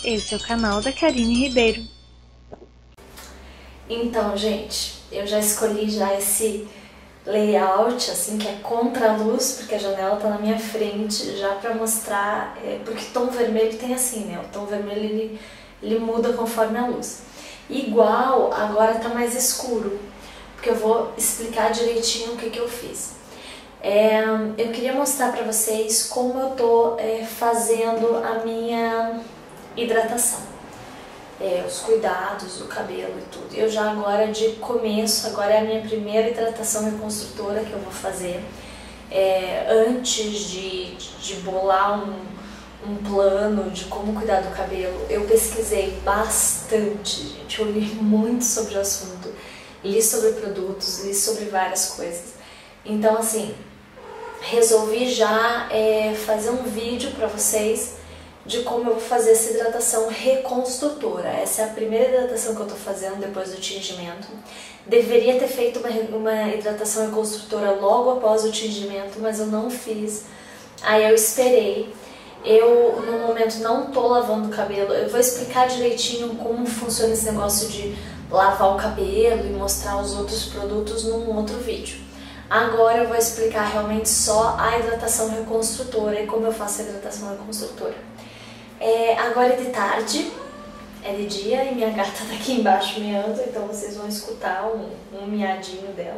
Esse é o canal da Karine Ribeiro. Então, gente, eu já escolhi já esse layout, assim, que é contra a luz, porque a janela tá na minha frente, já pra mostrar, porque tom vermelho tem assim, né? O tom vermelho, ele muda conforme a luz. Igual, agora tá mais escuro, porque eu vou explicar direitinho o que eu fiz. Eu queria mostrar pra vocês como eu tô fazendo a minha hidratação. Os cuidados do cabelo e tudo. Eu já agora de começo, agora é a minha primeira hidratação reconstrutora que eu vou fazer. Antes de bolar um plano de como cuidar do cabelo, eu pesquisei bastante, gente. Eu li muito sobre o assunto, li sobre produtos, li sobre várias coisas. Então, assim, resolvi já fazer um vídeo pra vocês de como eu vou fazer essa hidratação reconstrutora. Essa é a primeira hidratação que eu tô fazendo depois do tingimento. Deveria ter feito uma hidratação reconstrutora logo após o tingimento, mas eu não fiz. Aí eu esperei. Eu, no momento, não tô lavando o cabelo. Eu vou explicar direitinho como funciona esse negócio de lavar o cabelo e mostrar os outros produtos num outro vídeo. Agora eu vou explicar realmente só a hidratação reconstrutora e como eu faço a hidratação reconstrutora. Agora é de tarde, é de dia e minha gata tá aqui embaixo miando, então vocês vão escutar um miadinho dela.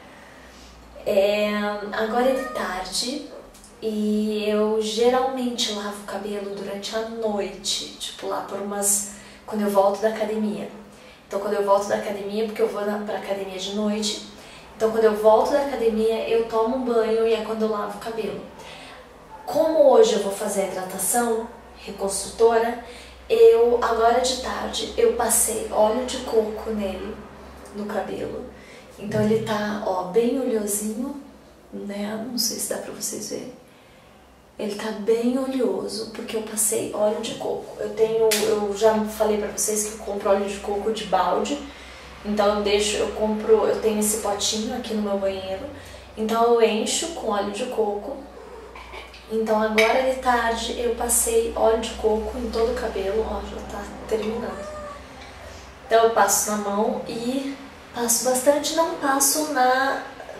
Agora é de tarde e eu geralmente lavo o cabelo durante a noite, tipo lá por quando eu volto da academia. Então quando eu volto da academia, porque eu vou pra academia de noite, então quando eu volto da academia eu tomo um banho e é quando eu lavo o cabelo. Como hoje eu vou fazer a hidratação reconstrutora, agora de tarde eu passei óleo de coco nele, no cabelo. Então ele tá, ó, bem oleosinho, né? Não sei se dá pra vocês verem. Ele tá bem oleoso porque eu passei óleo de coco. Eu já falei pra vocês que eu compro óleo de coco de balde. Então eu tenho esse potinho aqui no meu banheiro. Então eu encho com óleo de coco. Então agora de tarde eu passei óleo de coco em todo o cabelo, ó, já tá terminando. Então eu passo na mão e passo bastante, não passo na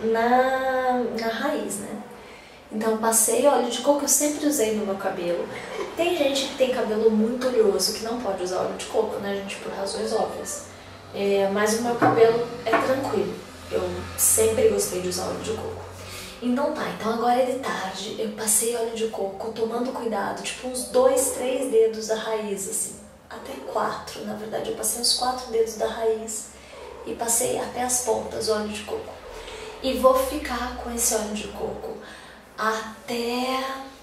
raiz, né? Então passei óleo de coco, eu sempre usei no meu cabelo. Tem gente que tem cabelo muito oleoso que não pode usar óleo de coco, né, gente, por razões óbvias. Mas o meu cabelo é tranquilo, eu sempre gostei de usar óleo de coco. Então tá, então agora é de tarde, eu passei óleo de coco, tomando cuidado, tipo uns 2, 3 dedos da raiz, assim, até 4, na verdade, eu passei uns 4 dedos da raiz e passei até as pontas o óleo de coco. E vou ficar com esse óleo de coco até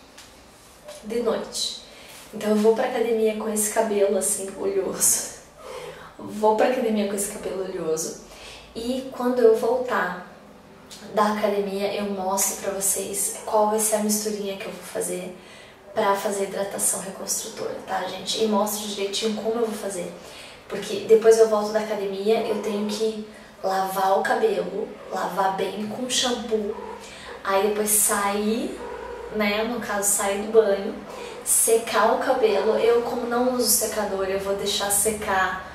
de noite. Então eu vou pra academia com esse cabelo assim, oleoso. Vou pra academia com esse cabelo oleoso e quando eu voltar da academia eu mostro pra vocês qual vai ser a misturinha que eu vou fazer pra fazer hidratação reconstrutora, tá, gente? E mostro direitinho como eu vou fazer, porque depois eu volto da academia, eu tenho que lavar o cabelo, lavar bem com shampoo, aí depois sair, né, no caso sair do banho, secar o cabelo. Eu, como não uso secador, eu vou deixar secar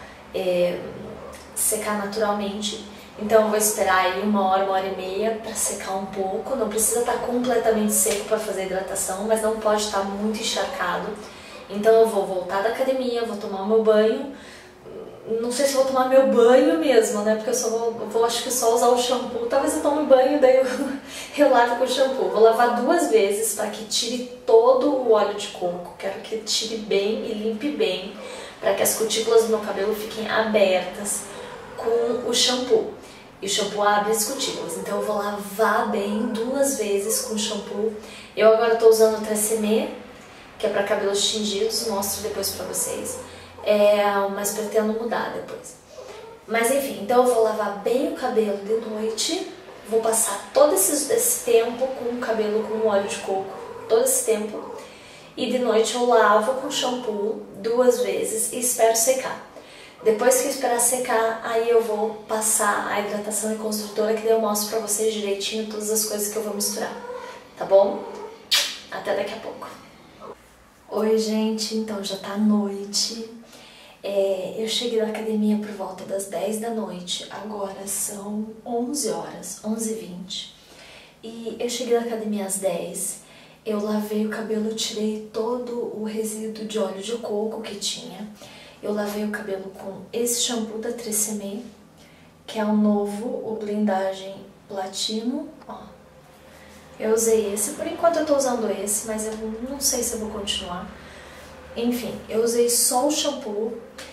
naturalmente. Então eu vou esperar aí 1 hora, 1 hora e meia para secar um pouco. Não precisa estar completamente seco para fazer hidratação, mas não pode estar muito encharcado. Então eu vou voltar da academia, vou tomar o meu banho. Não sei se vou tomar meu banho mesmo, né? Porque eu vou acho que só usar o shampoo. Talvez eu tome banho, daí eu lavo com o shampoo. Vou lavar 2 vezes para que tire todo o óleo de coco. Quero que tire bem e limpe bem, para que as cutículas do meu cabelo fiquem abertas com o shampoo. E o shampoo abre as cutículas, então eu vou lavar bem 2 vezes com o shampoo. Eu agora estou usando o Tresemmé, que é para cabelos tingidos, mostro depois para vocês. Mas pretendo mudar depois. Mas enfim, então eu vou lavar bem o cabelo de noite, vou passar todo esse tempo com o cabelo com óleo de coco, todo esse tempo. E de noite eu lavo com shampoo 2 vezes e espero secar. Depois que eu esperar secar, aí eu vou passar a hidratação reconstrutora, que daí eu mostro pra vocês direitinho todas as coisas que eu vou misturar, tá bom? Até daqui a pouco. Oi, gente, então já tá noite. Eu cheguei da academia por volta das 10 da noite, agora são 11 horas, 11h20. E eu cheguei da academia às 10, eu lavei o cabelo, tirei todo o resíduo de óleo de coco que tinha. Eu lavei o cabelo com esse shampoo da Tresemmé, que é o novo, o Blindagem Platino, ó. Eu usei esse, por enquanto eu tô usando esse, mas eu não sei se eu vou continuar. Enfim, eu usei só o shampoo,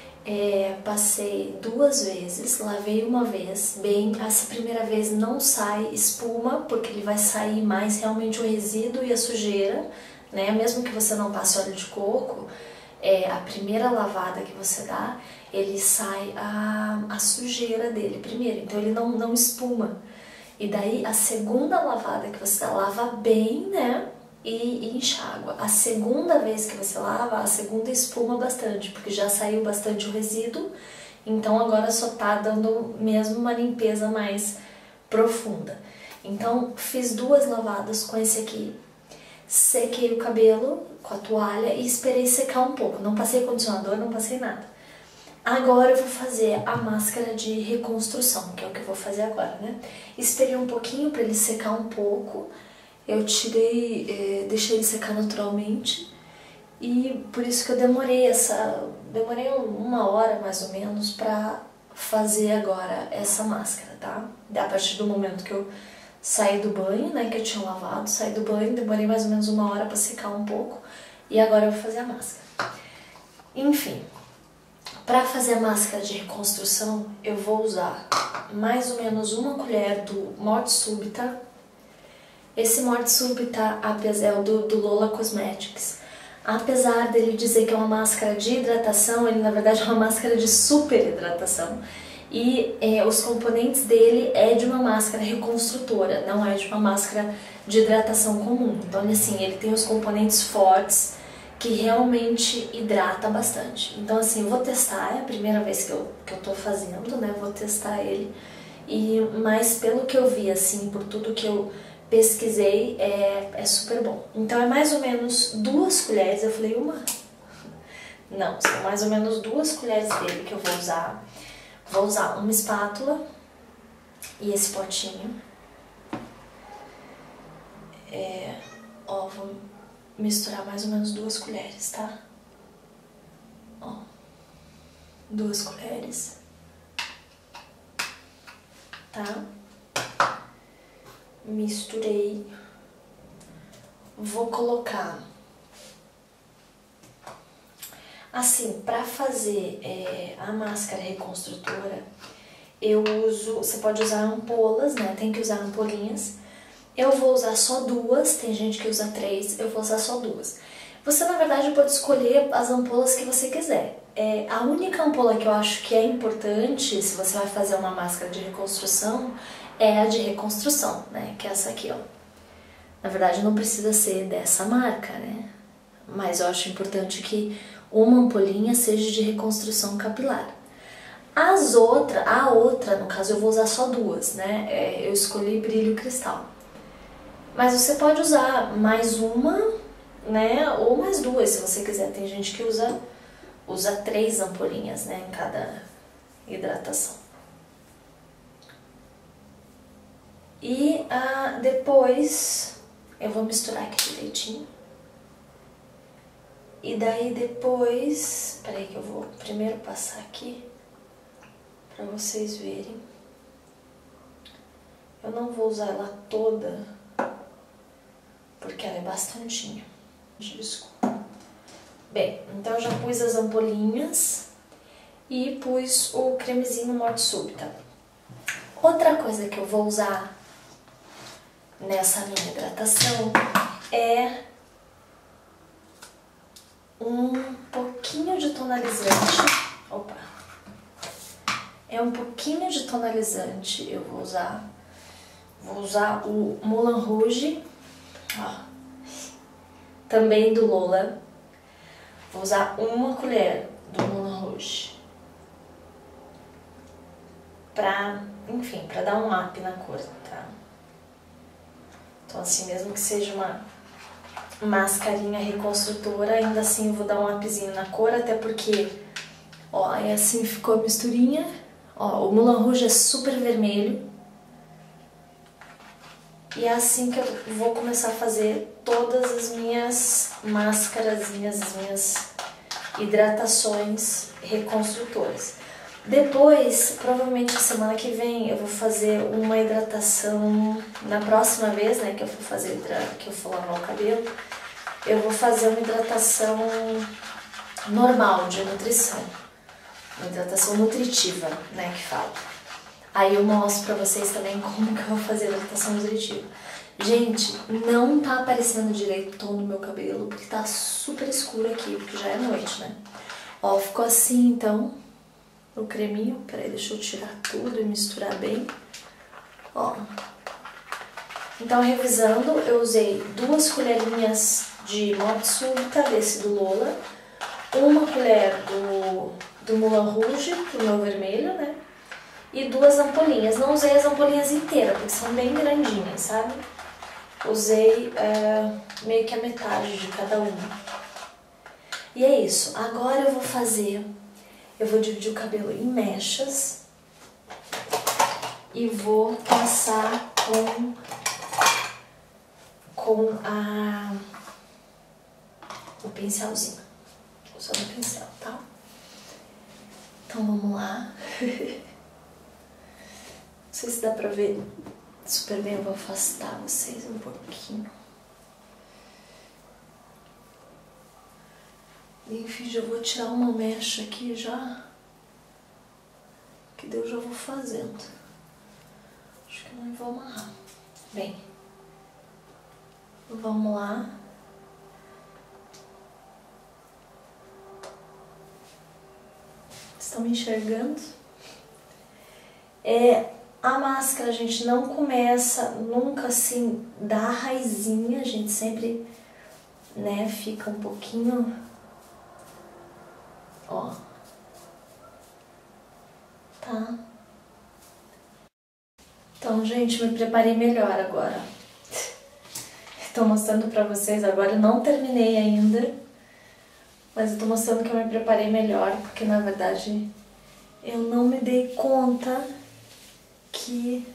passei 2 vezes, lavei uma vez, bem, essa primeira vez não sai espuma, porque ele vai sair mais realmente o resíduo e a sujeira, né? Mesmo que você não passe óleo de coco, a primeira lavada que você dá, ele sai a sujeira dele primeiro, então ele não espuma. E daí a segunda lavada que você dá, lava bem, né? E enxágua. A segunda vez que você lava, a segunda espuma bastante, porque já saiu bastante o resíduo, então agora só tá dando mesmo uma limpeza mais profunda. Então fiz 2 lavadas com esse aqui, sequei o cabelo com a toalha e esperei secar um pouco. Não passei condicionador, não passei nada. Agora eu vou fazer a máscara de reconstrução, que é o que eu vou fazer agora, né? Esperei um pouquinho para ele secar um pouco. Eu tirei, deixei ele secar naturalmente e por isso que eu demorei 1 hora mais ou menos pra fazer agora essa máscara, tá? A partir do momento que eu saí do banho, né, que eu tinha lavado, saí do banho, demorei mais ou menos 1 hora pra secar um pouco e agora eu vou fazer a máscara. Enfim, pra fazer a máscara de reconstrução eu vou usar mais ou menos 1 colher do Morte Súbita. Esse Morte Súbita é o do Lola Cosmetics. Apesar dele dizer que é uma máscara de hidratação, ele na verdade é uma máscara de super hidratação. E os componentes dele é de uma máscara reconstrutora, não é de uma máscara de hidratação comum. Então assim, ele tem os componentes fortes que realmente hidrata bastante. Então assim, eu vou testar, é a primeira vez que eu tô fazendo, né? Vou testar ele. Mas pelo que eu vi, assim, por tudo que eu pesquisei, é super bom. Então é mais ou menos 2 colheres, eu falei uma? Não, são mais ou menos 2 colheres dele que eu vou usar. Vou usar uma espátula e esse potinho. Ó, vou misturar mais ou menos 2 colheres, tá? Ó, 2 colheres. Tá? Misturei, vou colocar, assim, para fazer a máscara reconstrutora, eu uso, você pode usar ampolas, né, tem que usar ampolinhas, eu vou usar só 2, tem gente que usa 3, eu vou usar só 2. Você, na verdade, pode escolher as ampolas que você quiser. A única ampola que eu acho que é importante, se você vai fazer uma máscara de reconstrução, é a de reconstrução, né? Que é essa aqui, ó. Na verdade, não precisa ser dessa marca, né? Mas eu acho importante que uma ampolinha seja de reconstrução capilar. A outra, no caso, eu vou usar só 2, né? Eu escolhi brilho cristal. Mas você pode usar mais uma, né? Ou mais 2, se você quiser. Tem gente que usa 3 ampolinhas, né? Em cada hidratação. E depois eu vou misturar aqui direitinho. E daí depois, peraí que eu vou primeiro passar aqui pra vocês verem. Eu não vou usar ela toda, porque ela é bastantinha. Desculpa. Bem, então eu já pus as ampolinhas e pus o cremezinho Morte Súbita. Outra coisa que eu vou usar nessa minha hidratação é um pouquinho de tonalizante. Opa! É um pouquinho de tonalizante. Eu vou usar o Moulin Rouge, ó, também do Lola. Vou usar 1 colher do Moulin Rouge enfim, pra dar um up na cor, tá? Então assim, mesmo que seja mascarinha reconstrutora, ainda assim eu vou dar um upzinho na cor, até porque, ó, aí assim ficou a misturinha. Ó, o Moulin Rouge é super vermelho. E é assim que eu vou começar a fazer todas as minhas máscarazinhas, as minhas hidratações reconstrutoras. Depois, provavelmente semana que vem, eu vou fazer uma hidratação, na próxima vez, né, que eu for lavar o cabelo, eu vou fazer uma hidratação normal, de nutrição. Uma hidratação nutritiva, né, que fala. Aí eu mostro pra vocês também como que eu vou fazer a hidratação nutritiva. Gente, não tá aparecendo direito o tom do meu cabelo, porque tá super escuro aqui, porque já é noite, né? Ó, ficou assim, então, o creminho. Peraí, deixa eu tirar tudo e misturar bem. Ó. Então, revisando, eu usei 2 colherinhas de modo súbita, desse do Lola, 1 colher do Moulin Rouge, pro meu vermelho, né? E 2 ampolinhas. Não usei as ampolinhas inteiras, porque são bem grandinhas, sabe? Usei meio que a metade de cada uma. E é isso. Agora eu vou dividir o cabelo em mechas e vou passar com o pincelzinho. Usando o pincel, tá? Então vamos lá. Não sei se dá pra ver super bem, eu vou afastar vocês um pouquinho. Enfim, já vou tirar uma mecha aqui já, que daí eu já vou fazendo. Acho que não vou amarrar. Bem, vamos lá. Estão me enxergando? A máscara a gente não começa nunca assim da raizinha, a gente sempre, né, fica um pouquinho, ó, tá? Então, gente, me preparei melhor agora. Tô mostrando pra vocês agora, eu não terminei ainda, mas eu tô mostrando que eu me preparei melhor, porque na verdade eu não me dei conta que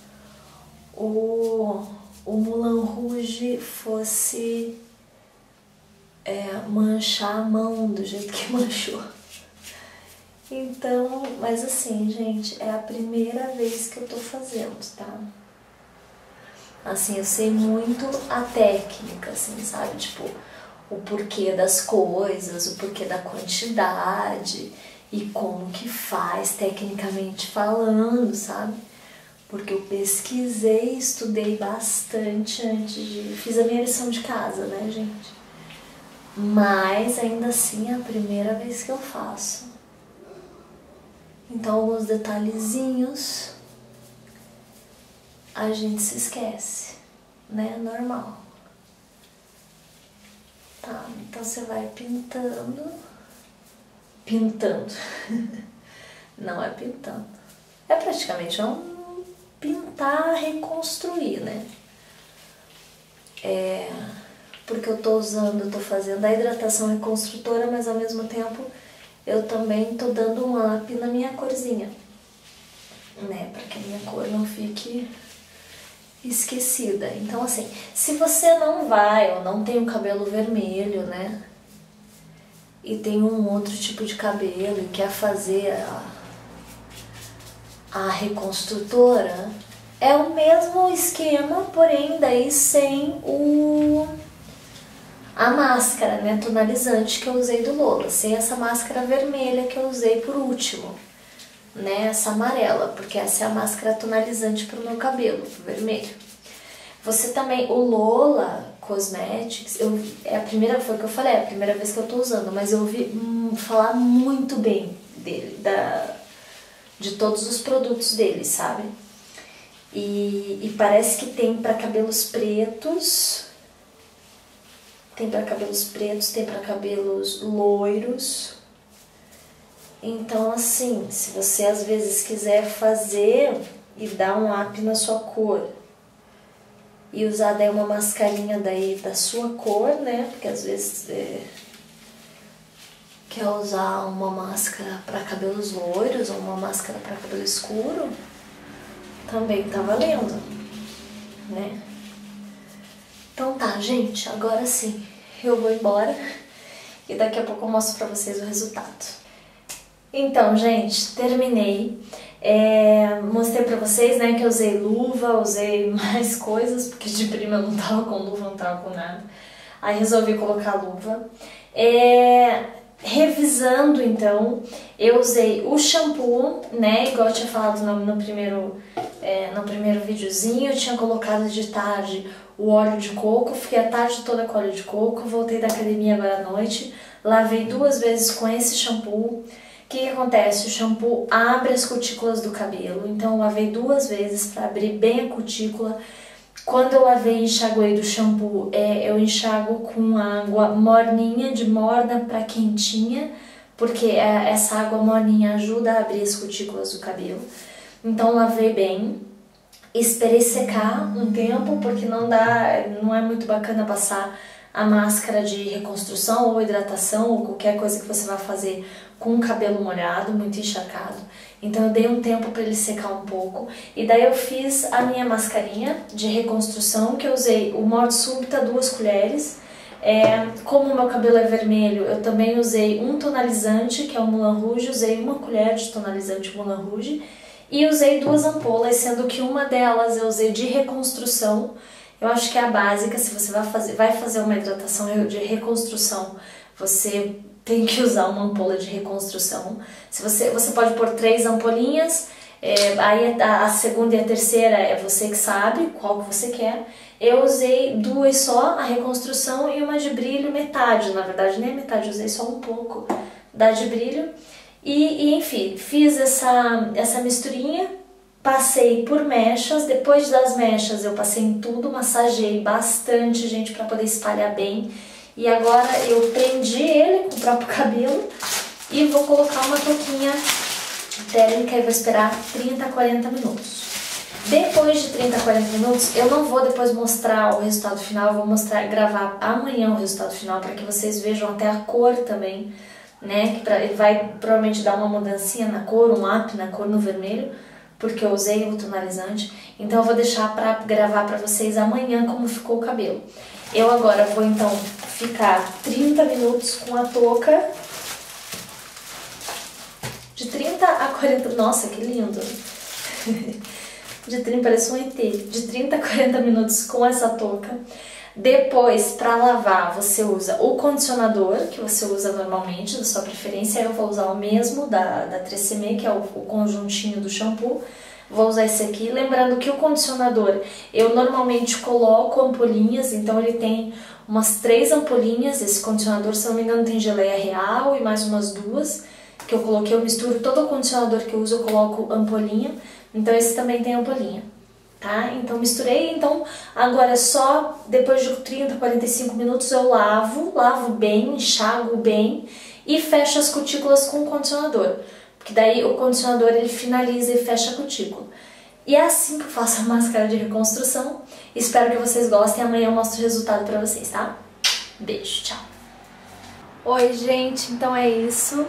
o Moulin Rouge fosse manchar a mão do jeito que manchou. Então, mas assim, gente, é a primeira vez que eu tô fazendo, tá? Assim, eu sei muito a técnica, assim, sabe? Tipo, o porquê das coisas, o porquê da quantidade e como que faz tecnicamente falando, sabe? Porque eu pesquisei, estudei bastante fiz a minha lição de casa, né, gente? Mas ainda assim é a primeira vez que eu faço. Então alguns detalhezinhos a gente se esquece, né? Normal. Tá, então você vai pintando. Pintando. Não é pintando. É praticamente um pintar, reconstruir, né? Porque eu tô fazendo a hidratação reconstrutora, mas ao mesmo tempo eu também tô dando um up na minha corzinha, né? Pra que a minha cor não fique esquecida. Então assim, se você não vai ou não tem o cabelo vermelho, né? E tem um outro tipo de cabelo e quer fazer a reconstrutora, é o mesmo esquema, porém daí sem a máscara, né, tonalizante que eu usei do Lola, sem essa máscara vermelha que eu usei por último, né, essa amarela, porque essa é a máscara tonalizante pro meu cabelo, pro vermelho. Você também, o Lola Cosmetics, foi o que eu falei, é a primeira vez que eu tô usando, mas eu ouvi falar muito bem dele, de todos os produtos dele, sabe? E parece que tem para cabelos pretos, tem para cabelos loiros. Então assim, se você às vezes quiser fazer e dar um up na sua cor e usar daí uma mascarinha daí da sua cor, né? Porque às vezes quer usar uma máscara para cabelos loiros ou uma máscara para cabelo escuro, também tá valendo, né? Então tá, gente, agora sim, eu vou embora e daqui a pouco eu mostro pra vocês o resultado. Então, gente, terminei. Mostrei pra vocês, né, que eu usei luva, usei mais coisas, porque de prima eu não tava com luva, não tava com nada. Aí resolvi colocar luva. Revisando, então, eu usei o shampoo, né, igual eu tinha falado no primeiro videozinho, eu tinha colocado de tarde o óleo de coco, fiquei a tarde toda com óleo de coco, voltei da academia agora à noite, lavei 2 vezes com esse shampoo. O que acontece? O shampoo abre as cutículas do cabelo, então eu lavei 2 vezes para abrir bem a cutícula. Quando eu lavei e enxaguei do shampoo, eu enxago com água morninha, de morna para quentinha, porque essa água morninha ajuda a abrir as cutículas do cabelo. Então lavei bem, esperei secar um tempo, porque não é muito bacana passar a máscara de reconstrução ou hidratação ou qualquer coisa que você vai fazer com o cabelo molhado, muito encharcado. Então eu dei um tempo para ele secar um pouco e daí eu fiz a minha mascarinha de reconstrução, que eu usei o Morte Súbita 2 colheres. Como o meu cabelo é vermelho, eu também usei um tonalizante, que é o Moulin Rouge, usei 1 colher de tonalizante Moulin Rouge e usei 2 ampolas, sendo que uma delas eu usei de reconstrução. Eu acho que é a básica. Se você vai fazer uma hidratação de reconstrução, você tem que usar uma ampola de reconstrução. Se você pode pôr 3 ampolinhas, aí a segunda e a terceira é você que sabe qual que você quer. Eu usei 2 só, a reconstrução, e uma de brilho, metade, na verdade nem metade, eu usei só um pouco da de brilho. E enfim, fiz essa misturinha, passei por mechas. Depois das mechas eu passei em tudo, massageei bastante, gente, para poder espalhar bem. E agora eu prendi ele com o próprio cabelo e vou colocar uma touquinha térmica e vou esperar 30 a 40 minutos. Depois de 30 a 40 minutos, eu não vou depois mostrar o resultado final, eu vou gravar amanhã o resultado final para que vocês vejam até a cor também, né? Ele vai provavelmente dar uma mudancinha na cor, um up na cor no vermelho, porque eu usei o tonalizante. Então eu vou deixar para gravar para vocês amanhã como ficou o cabelo. Eu agora vou então ficar 30 minutos com a touca, de 30 a 40, nossa, que lindo, parece um ET, de 30 a 40 minutos com essa touca. Depois, para lavar, você usa o condicionador, que você usa normalmente, da sua preferência. Eu vou usar o mesmo da Tresemmé, que é o conjuntinho do shampoo. Vou usar esse aqui, lembrando que o condicionador eu normalmente coloco ampolinhas, então ele tem umas 3 ampolinhas. Esse condicionador, se não me engano, tem geleia real e mais umas 2 que eu coloquei. Eu misturo todo o condicionador que eu uso, eu coloco ampolinha, então esse também tem ampolinha, tá? Então misturei, então agora é só depois de 30, 45 minutos eu lavo bem, enxago bem e fecho as cutículas com o condicionador. Que daí o condicionador ele finaliza e fecha a cutícula. E é assim que eu faço a máscara de reconstrução. Espero que vocês gostem. Amanhã eu mostro o resultado pra vocês, tá? Beijo, tchau! Oi, gente, então é isso.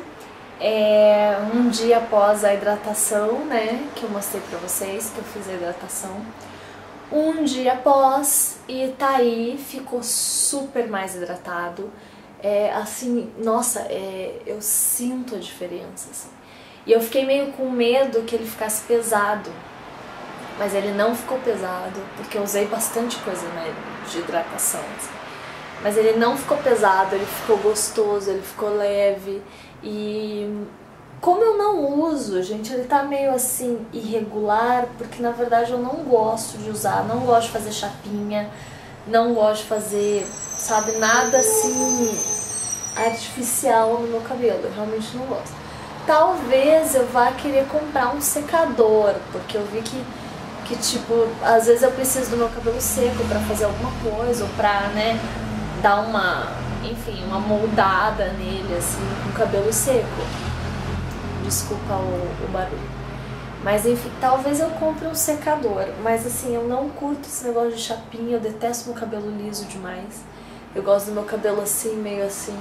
Um dia após a hidratação, né, que eu mostrei pra vocês, que eu fiz a hidratação. Um dia após, e tá aí, ficou super mais hidratado. Assim, nossa, eu sinto a diferença, assim. E eu fiquei meio com medo que ele ficasse pesado, mas ele não ficou pesado, porque eu usei bastante coisa, né, de hidratação, assim. Mas ele não ficou pesado, ele ficou gostoso, ele ficou leve. E como eu não uso, gente, ele tá meio assim irregular, porque na verdade eu não gosto de usar, não gosto de fazer chapinha, não gosto de fazer, sabe, nada assim artificial no meu cabelo, eu realmente não gosto. Talvez eu vá querer comprar um secador, porque eu vi que tipo, às vezes eu preciso do meu cabelo seco pra fazer alguma coisa, ou pra, né, dar enfim, uma moldada nele, assim, com o cabelo seco. Desculpa o barulho. Mas enfim, talvez eu compre um secador. Mas assim, eu não curto esse negócio de chapinha, eu detesto meu cabelo liso demais. Eu gosto do meu cabelo assim, meio assim.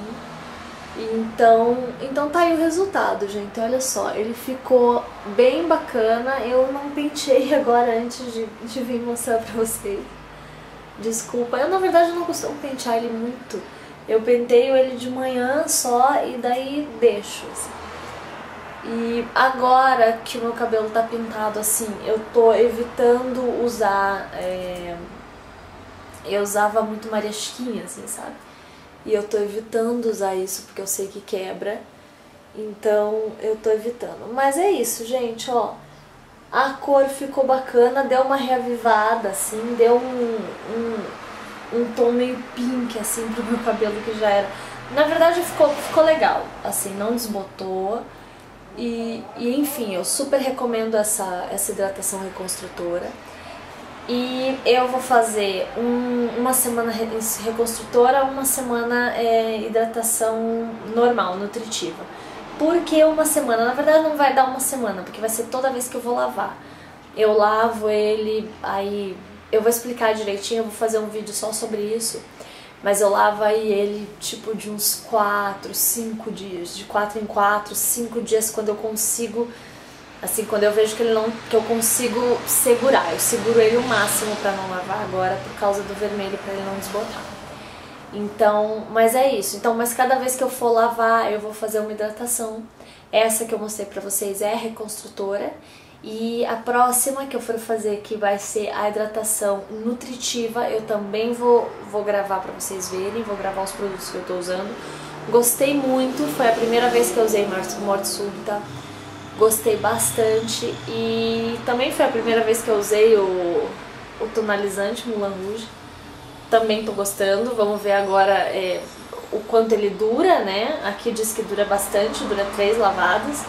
Então tá aí o resultado, gente. Olha só, ele ficou bem bacana. Eu não penteei agora antes de vir mostrar pra vocês. Desculpa, eu na verdade não costumo pentear ele muito. Eu penteio ele de manhã só e daí deixo, assim. E agora que o meu cabelo tá pintado assim, eu tô evitando usar... Eu usava muito Maria Chiquinha, assim, sabe? E eu tô evitando usar isso porque eu sei que quebra. Então eu tô evitando. Mas é isso, gente, ó. A cor ficou bacana, deu uma reavivada, assim, deu um tom meio pink, assim, pro meu cabelo que já era. Na verdade ficou legal, assim, não desbotou. E enfim, eu super recomendo essa hidratação reconstrutora. E eu vou fazer uma semana reconstrutora, uma semana hidratação normal, nutritiva. Por que uma semana? Na verdade não vai dar uma semana, porque vai ser toda vez que eu vou lavar. Eu lavo ele, aí eu vou explicar direitinho, eu vou fazer um vídeo só sobre isso. Mas eu lavo aí ele tipo de uns 4, 5 dias, de 4 em 4, 5 dias quando eu consigo, assim, quando eu vejo que eu consigo segurar. Eu seguro ele o máximo pra não lavar agora por causa do vermelho, pra ele não desbotar. Então, mas é isso. Então, mas cada vez que eu for lavar, eu vou fazer uma hidratação. Essa que eu mostrei pra vocês é a reconstrutora. E a próxima que eu for fazer, que vai ser a hidratação nutritiva, eu também vou gravar pra vocês verem, vou gravar os produtos que eu tô usando. Gostei muito, foi a primeira vez que eu usei Morte Súbita, gostei bastante. E também foi a primeira vez que eu usei o tonalizante Moulin Rouge, também tô gostando. Vamos ver agora o quanto ele dura, né? Aqui diz que dura bastante, dura 3 lavadas.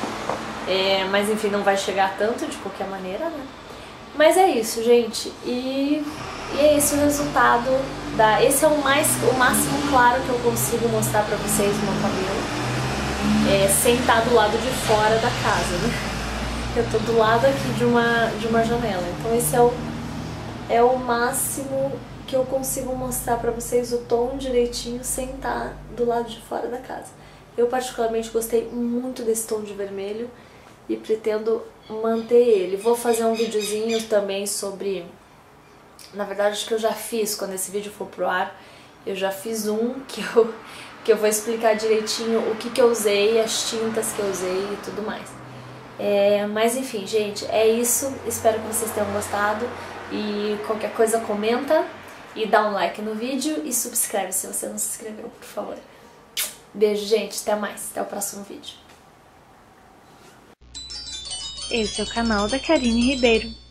Mas enfim, não vai chegar tanto de qualquer maneira, né? Mas é isso, gente. E é esse o resultado esse é o máximo claro que eu consigo mostrar pra vocês no meu cabelo. Sem estar do lado de fora da casa, né? Eu tô do lado aqui de uma janela. Então esse é o máximo que eu consigo mostrar pra vocês o tom direitinho sem estar do lado de fora da casa. Eu particularmente gostei muito desse tom de vermelho e pretendo manter ele. Vou fazer um videozinho também sobre... Na verdade, acho que eu já fiz, quando esse vídeo for pro ar, eu já fiz um que eu vou explicar direitinho o que eu usei, as tintas que eu usei e tudo mais. Mas enfim, gente, é isso. Espero que vocês tenham gostado. E qualquer coisa comenta e dá um like no vídeo e subscreve se você não se inscreveu, por favor. Beijo, gente. Até mais. Até o próximo vídeo. Esse é o canal da Karine Ribeiro.